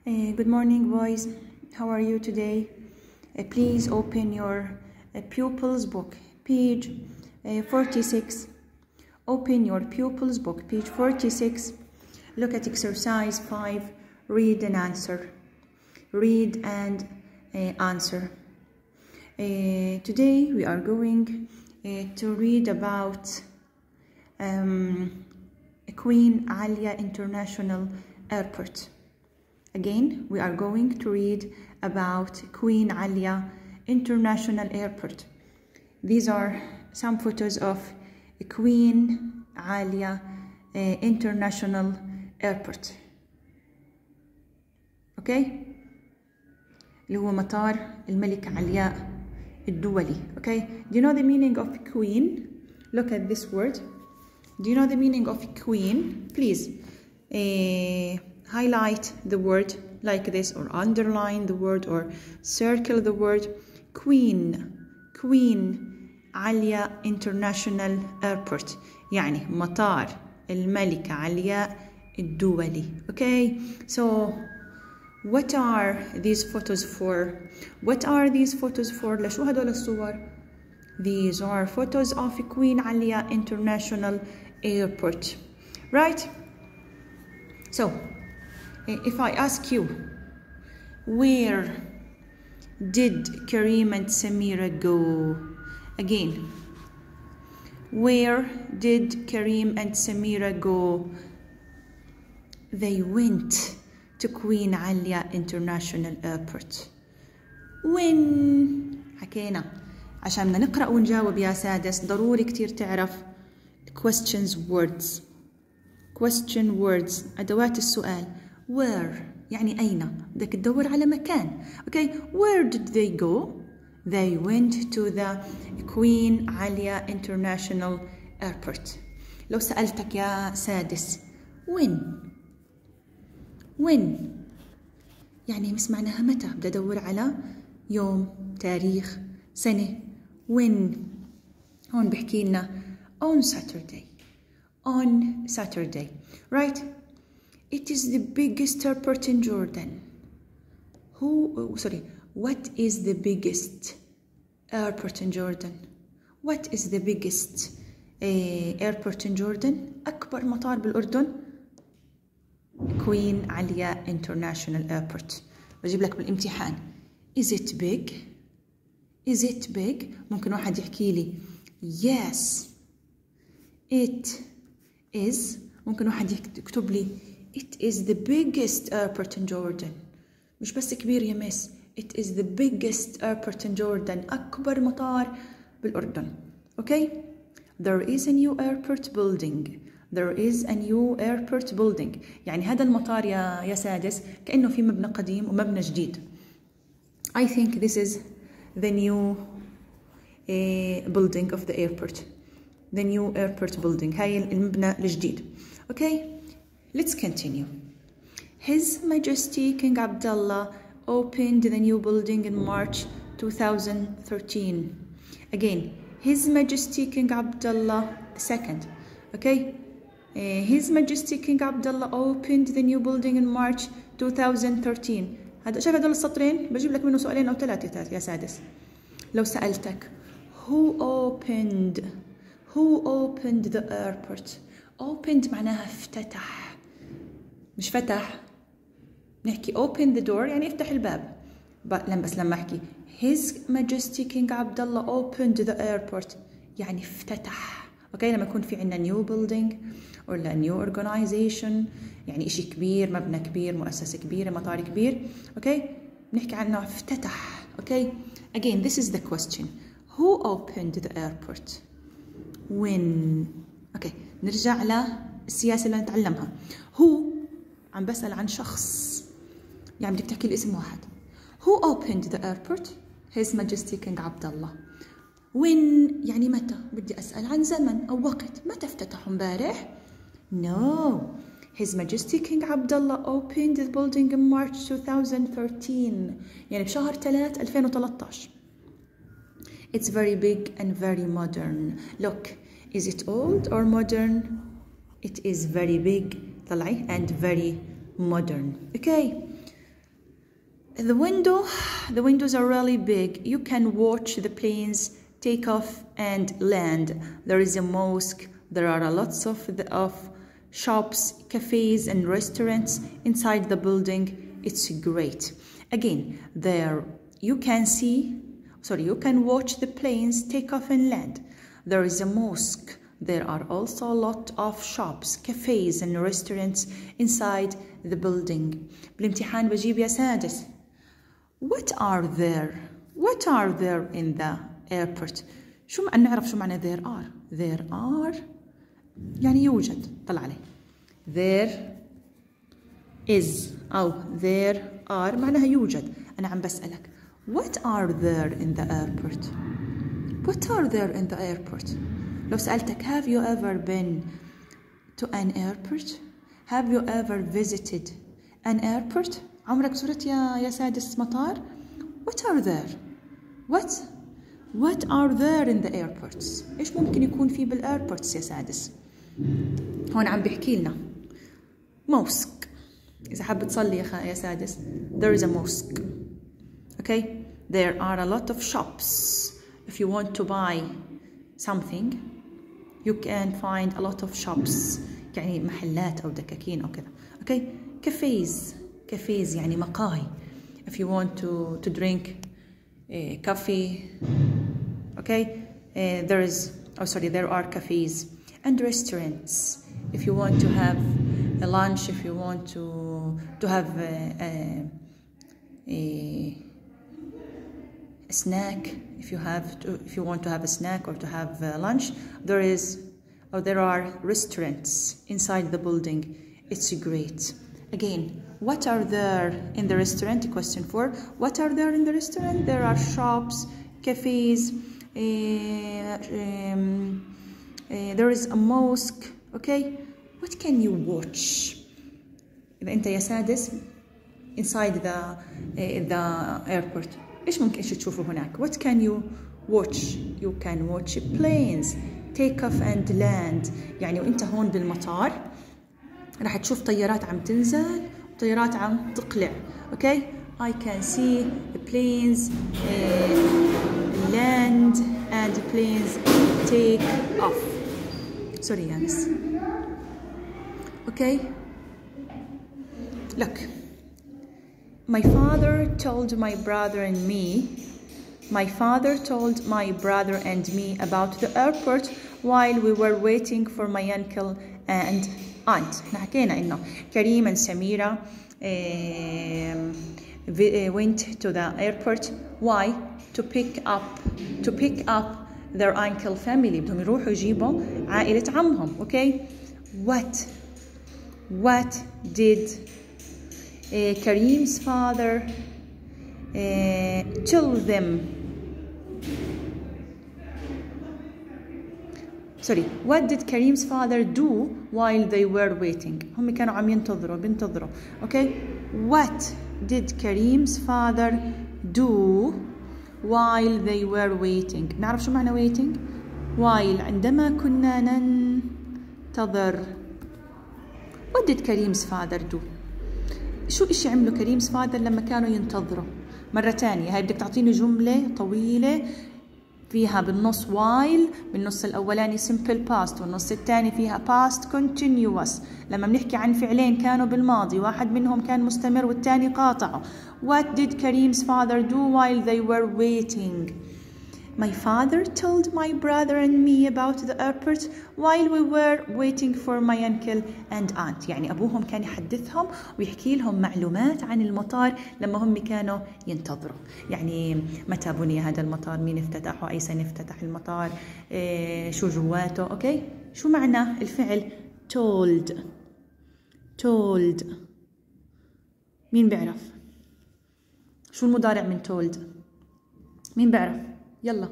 Good morning, boys. How are you today? Please open your pupils book, page 46. Open your pupils book, page 46. Look at exercise 5. Read and answer. Read and answer. Today we are going to read about Queen Alia International Airport. Again, we are going to read about Queen Alia International Airport. These are some photos of Queen Alia International Airport. Okay? اللي هو مطار الملكة علياء الدولي. Okay? Do you know the meaning of queen? Look at this word. Do you know the meaning of queen? Please highlight the word like this, or underline the word, or circle the word. Queen Alia International Airport, يعني مطار الملكة علياء الدولي. Okay, so what are these photos for? What are these photos for? لشو هدول الصور؟ These are photos of Queen Alia International Airport, right? So if I ask you, where did Kareem and Samira go? Again, where did Kareem and Samira go? They went to Queen Alia International Airport. When حكينا عشان بدنا نقرأ ونجاوب يا سادس ضروري كتير تعرف questions words. Question words أدوات السؤال. Where يعني أين؟ بدك تدور على مكان. Okay, where did they go? They went to the Queen Alia International Airport. لو سألتك يا سادس when يعني مش معناها متى، بدي أدور على يوم، تاريخ، سنة. when هون بحكي لنا on Saturday, right? It is the biggest airport in Jordan. What is the biggest airport in Jordan? What is the biggest airport in Jordan? أكبر مطار بالأردن Queen Alia International Airport. بجيب لك بالامتحان. Is it big? Is it big? ممكن واحد يحكي لي yes it is. ممكن واحد يكتب لي It is the biggest airport in Jordan. مش بس كبير يا مس. It is the biggest airport in Jordan. أكبر مطار بالأردن. Okay? There is a new airport building. There is a new airport building. يعني هذا المطار يا سادس كأنه في مبنى قديم ومبنى جديد. I think this is the new building of the airport. The new airport building. هاي المبنى الجديد. Okay? Let's continue. His Majesty King Abdullah opened the new building in March 2013. Again, His Majesty King Abdullah II. Okay? His Majesty King Abdullah opened the new building in March 2013. هذا شايف هدول السطرين؟ بجيب لك منه سؤالين أو ثلاثة يا سادس. لو سألتك Who opened the airport? Opened معناها افتتح. مش فتح. نحكي open the door يعني افتح الباب. بس لما احكي His Majesty King Abdullah opened the airport يعني افتتح. اوكي لما يكون في عندنا new building ولا new organization يعني اشي كبير، مبنى كبير، مؤسسة كبيرة، مطار كبير. اوكي نحكي عنه افتتح. اوكي again this is the question. Who opened the airport? When. اوكي نرجع للسياسة اللي نتعلمها. هو عم بسأل عن شخص، يعني بدك تحكي الاسم واحد. Who opened the airport? His Majesty King Abdullah. When يعني متى؟ بدي أسأل عن زمن أو وقت. متى افتتحوا امبارح؟ No. His Majesty King Abdullah opened the building in March 2013. يعني بشهر 3 2013. It's very big and very modern. Look, is it old or modern? It is very big طلعي and very modern. Okay. The windows are really big. You can watch the planes take off and land. There is a mosque. There are lots of shops, cafes and restaurants inside the building. It's great. Again, there you can watch the planes take off and land. There is a mosque. There are also a lot of shops, cafes and restaurants inside the building. بالامتحان بجيب يا سادس. What are there in the airport؟ نعرف شو معنى there are. There are يعني يوجد. طلع عليه. There is أو there are معناها يوجد. أنا عم بسألك what are there in the airport؟ What are there in the airport؟ لو سألتك have you ever been to an airport؟ Have you ever visited an airport؟ عمرك زرت يا سادس مطار؟ What are there؟ What are there in the airports؟ إيش ممكن يكون في بالairports يا سادس؟ هون عم بيحكي لنا mosque. إذا حاب تصلي يا سادس there is a mosque. Okay, there are a lot of shops. If you want to buy something you can find a lot of shops يعني محلات أو دكاكين أو كذا. Okay, cafes يعني مقاهي. If you want to drink coffee, okay, there are cafes and restaurants. If you want to have a lunch, if you want to have a snack, if you want to have a snack or to have lunch, there are restaurants inside the building. It's great. Again, what are there in the restaurant? Question 4. What are there in the restaurant? There are shops, cafes, there is a mosque. Okay, what can you watch? إذا أنت يا سادس inside the airport إيش ممكن تشوفه هناك؟ What can you watch? You can watch planes take off and land. يعني وأنت هون بالمطار راح تشوف طيارات عم تنزل وطيارات عم تقلع. Okay, I can see the planes land and planes take off. Sorry Yanis. Okay, look, my father told my brother and me about the airport while we were waiting for my uncle and aunt. حكينا إنه كريم and Samira went to the airport. Why? To pick up their uncle family. بدهم يروحوا يجيبوا عائلة عمهم. Okay, what did Karim's father tell them? What did Karim's father do while they were waiting? هم كانوا عم بينتظروا. Okay, what did Karim's father do while they were waiting? نعرف شو معنى waiting؟ while عندما كنا ننتظر. What did Karim's father do؟ شو إشي عملوا كريم's father لما كانوا ينتظروا؟ مرة تانية هاي بدك تعطيني جملة طويلة فيها بالنص while، بالنص الأولاني simple past والنص الثاني فيها past continuous. لما بنحكي عن فعلين كانوا بالماضي واحد منهم كان مستمر والثاني قاطعه. What did Karim's father do while they were waiting? My father told my brother and me about the airport while we were waiting for my uncle and aunt. يعني أبوهم كان يحدثهم ويحكي لهم معلومات عن المطار لما هم كانوا ينتظروا. يعني متى بني هذا المطار، مين افتتحه، أي سنة افتتح المطار، شو جواته. أوكي، شو معنى الفعل told؟ مين بيعرف؟ شو المضارع من told؟ مين بيعرف؟ يلا،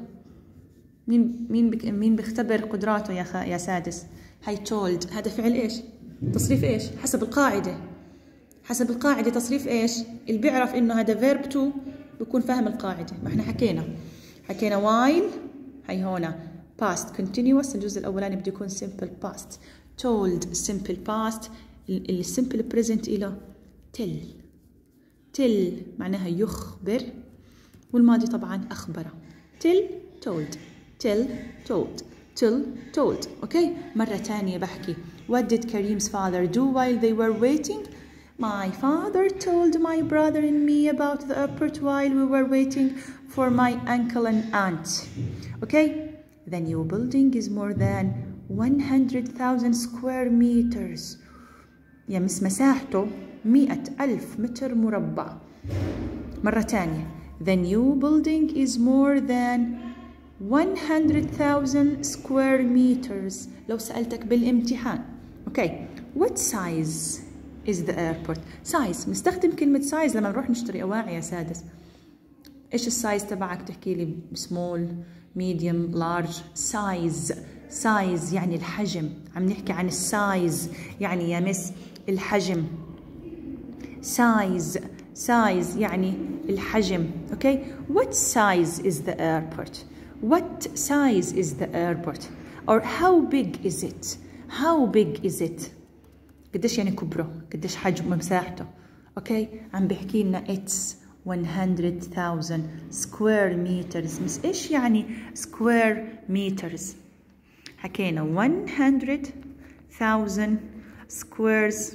مين بيختبر قدراته يا سادس؟ هاي told هذا فعل ايش؟ تصريف ايش؟ حسب القاعدة تصريف ايش؟ اللي بيعرف انه هذا verb to بيكون فاهم القاعدة. ما احنا حكينا while، هاي هنا past continuous، الجزء الاولاني بده يكون simple past. told simple past، الsimple present إله tell معناها يخبر، والماضي طبعا أخبر. tell told tell told tell told. أوكي مرة تانية بحكي what did Karim's father do while they were waiting? My father told my brother and me about the airport while we were waiting for my uncle and aunt. Okay, the new building is more than 100,000 square meters. يا مس مساحته 100,000 متر مربع. مرة تانية the new building is more than 100,000 square meters. لو سألتك بالامتحان okay what size is the airport? size نستخدم كلمة size لما نروح نشتري أواعي يا سادس. إيش السايز تبعك؟ تحكي لي small medium large. size يعني الحجم. عم نحكي عن السايز يعني يا مس الحجم. size يعني الحجم. okay what size is the airport? what size is the airport? or how big is it? how big is it? قديش يعني كبره؟ قديش حجم مساحته؟ اوكي عم بيحكي لنا it's 100,000 square meters. مس ايش يعني square meters؟ حكينا 100,000 square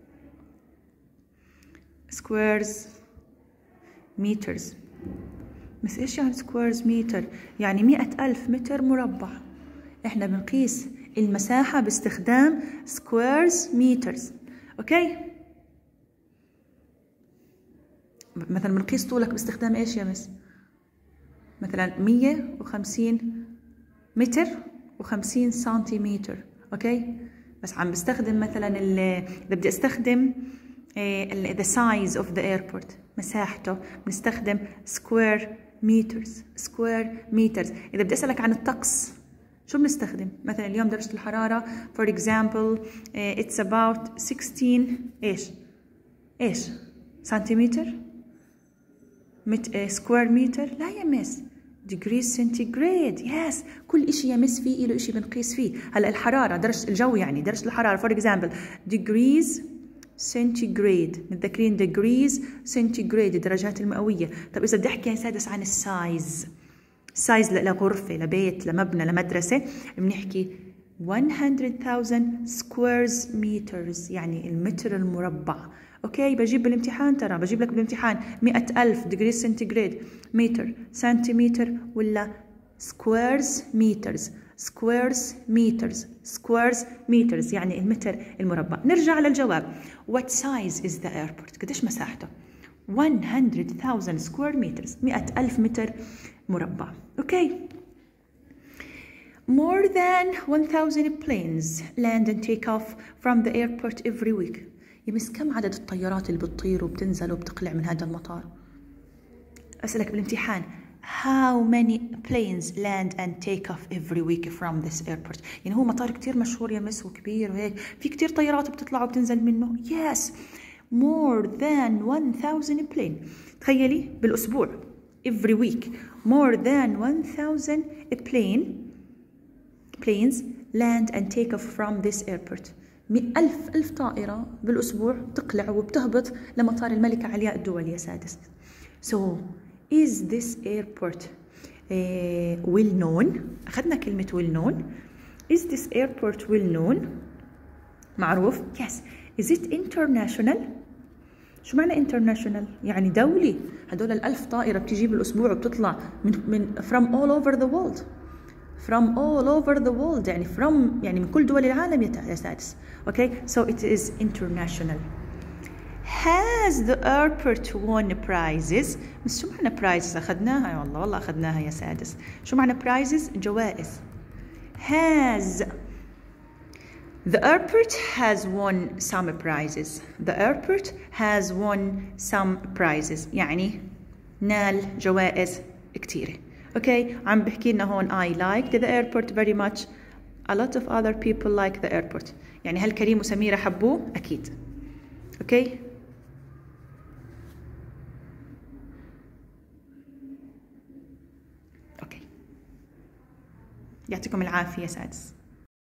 meters. بس ايش يعني squares meter؟ يعني 100,000 متر مربع. احنا بنقيس المساحة باستخدام squares meters. اوكي مثلا بنقيس طولك باستخدام ايش يا مس؟ مثلا 150 متر و50 سنتيمتر. اوكي بس عم بستخدم مثلا اذا بدي استخدم the size of the airport مساحته بنستخدم square meters. إذا بدي أسألك عن الطقس شو بنستخدم؟ مثلا اليوم درجة الحرارة for example it's about 16 إيش سنتيمتر square meter. لا يا مس degrees centigrade. yes كل إشي يا مس فيه له إشي بنقيس فيه. هلا الحرارة درجة الجو يعني درجة الحرارة for example degrees centigrade. متذكرين degrees centigrade الدرجات المئوية. طب إذا بدي أحكي يا سادس عن السايز لغرفة لبيت لمبنى لمدرسة بنحكي 100,000 square meters يعني المتر المربع. أوكي بجيب بالامتحان ترى بجيب لك بالامتحان 100,000 degrees centigrade متر سنتيمتر ولا squares meters يعني المتر المربع. نرجع للجواب what size is the airport؟ قديش مساحته؟ 100,000 square meters 100,000 متر مربع. اوكي more than 1,000 planes land and take off from the airport every week. يمس كم عدد الطيارات اللي بتطير وبتنزل وبتقلع من هذا المطار؟ أسألك بالامتحان how many planes land and take off every week from this airport؟ يعني هو مطار كتير مشهور يا مس وكبير وهيك في كتير طيارات بتطلع وبتنزل منه. yes more than 1,000 plane. تخيلي بالأسبوع every week more than 1,000 planes land and take off from this airport. 100,000 طائرة بالأسبوع تقلع وبتهبط لمطار الملكة علياء الدولي يا سادس. so is this airport well known؟ أخذنا كلمة well known. is this airport well known؟ معروف. yes is it international؟ شو معنى international؟ يعني دولي. هدول 1,000 طائرة بتجي بالأسبوع وبتطلع من from all over the world. يعني يعني من كل دول العالم يا سادس. okay so it is international. has the airport won prizes؟ بس شو معنى prizes؟ أخذناها والله أخذناها يا سادس. شو معنى prizes؟ جوائز. has the airport has won some prizes. the airport has won some prizes يعني نال جوائز كتيرة. اوكي عم بحكي لنا هون I liked the airport very much. a lot of other people like the airport. يعني هل كريم وسميرة حبوه؟ أكيد. اوكي يعطيكم العافية سادس.